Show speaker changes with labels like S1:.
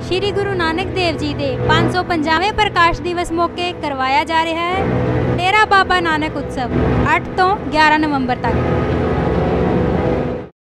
S1: श्री गुरु नानक देव जी के 550वें प्रकाश दिवस मौके करवाया जा रहा है डेरा बाबा नानक उत्सव 8 तो 11 नवंबर तक।